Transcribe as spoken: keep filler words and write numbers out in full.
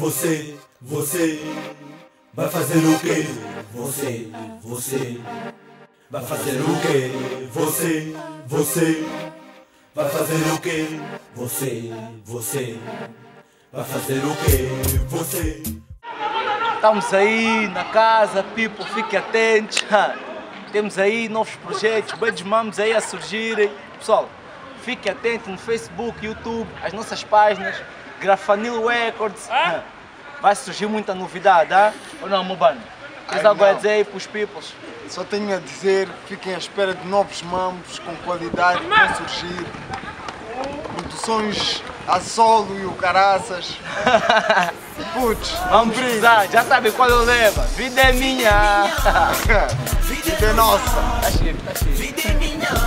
você, você vai fazer o quê? Você, você vai fazer o quê? Você, você vai fazer o quê? Você, você vai fazer o quê? Você. Estamos aí na casa, people, fiquem atentos. Temos aí novos projetos, beijos mamos aí a surgirem. Pessoal, fiquem atentos no Facebook, YouTube, as nossas páginas, Grafanil Records. Vai surgir muita novidade, ah? Ou não, Mubano? Tens algo a dizer aí para os peoples? Só tenho a dizer, fiquem à espera de novos mambos com qualidade que vão surgir. Produções a solo e o caraças. Putz, vamos precisar, já sabem qual eu levo. Vida é minha. Vida é nossa. Tá cheio, tá cheio. Vida é minha.